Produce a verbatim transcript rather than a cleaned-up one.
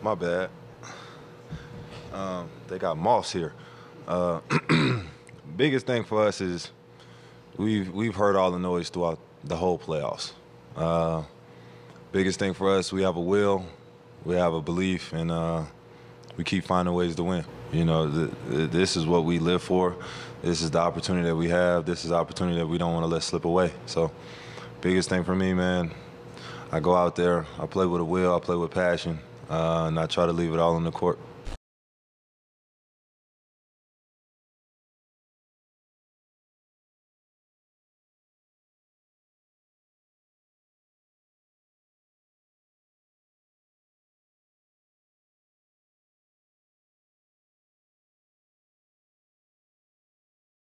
My bad. Um, they got Moss here. Uh, biggest thing for us is we've we've heard all the noise throughout the whole playoffs. Uh, biggest thing for us, we have a will, we have a belief, and uh, we keep finding ways to win. You know, the, the, this is what we live for. This is the opportunity that we have. This is the opportunity that we don't want to let slip away. So, biggest thing for me, man, I go out there, I play with a will, I play with passion, uh, and I try to leave it all on the court.